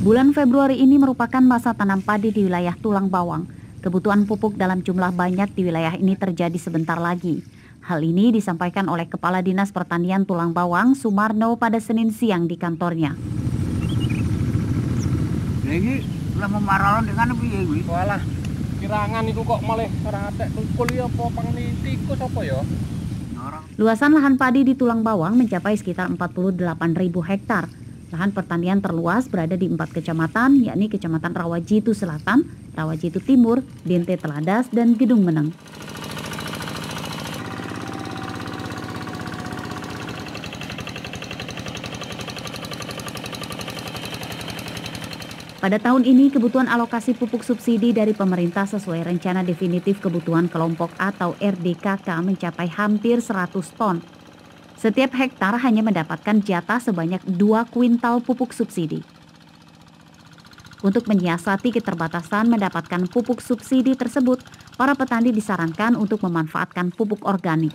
Bulan Februari ini merupakan masa tanam padi di wilayah Tulang Bawang. Kebutuhan pupuk dalam jumlah banyak di wilayah ini terjadi sebentar lagi. Hal ini disampaikan oleh Kepala Dinas Pertanian Tulang Bawang, Sumarno, pada Senin siang di kantornya. Ini lah memaralan dengan piye kuwi? Walah, kirangan itu kok malah ora atek tukul ya apa pangni tikus apa ya? Luasan lahan padi di Tulang Bawang mencapai sekitar 48.000 hektar. Lahan pertanian terluas berada di 4 kecamatan, yakni Kecamatan Rawajitu Selatan, Rawajitu Timur, Dente Teladas, dan Gedung Meneng. Pada tahun ini, kebutuhan alokasi pupuk subsidi dari pemerintah sesuai Rencana Definitif Kebutuhan Kelompok atau RDKK mencapai hampir 100 ton. Setiap hektar hanya mendapatkan jatah sebanyak 2 kuintal pupuk subsidi. Untuk menyiasati keterbatasan mendapatkan pupuk subsidi tersebut, para petani disarankan untuk memanfaatkan pupuk organik.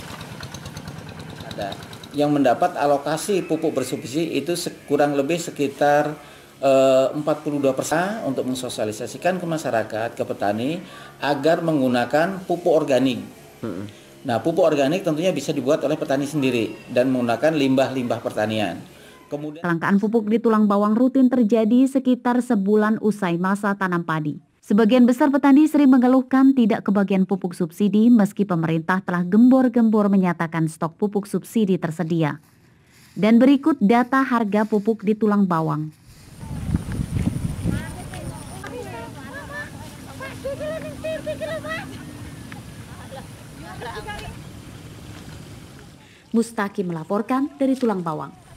Ada yang mendapat alokasi pupuk bersubsidi itu kurang lebih sekitar 42% untuk mensosialisasikan ke masyarakat, ke petani agar menggunakan pupuk organik. Nah, pupuk organik tentunya bisa dibuat oleh petani sendiri dan menggunakan limbah-limbah pertanian. Kemudian, kelangkaan pupuk di Tulang Bawang rutin terjadi sekitar sebulan usai masa tanam padi. Sebagian besar petani sering mengeluhkan tidak kebagian pupuk subsidi meski pemerintah telah gembor-gembor menyatakan stok pupuk subsidi tersedia. Dan berikut data harga pupuk di Tulang Bawang. Mustaqim melaporkan dari Tulang Bawang.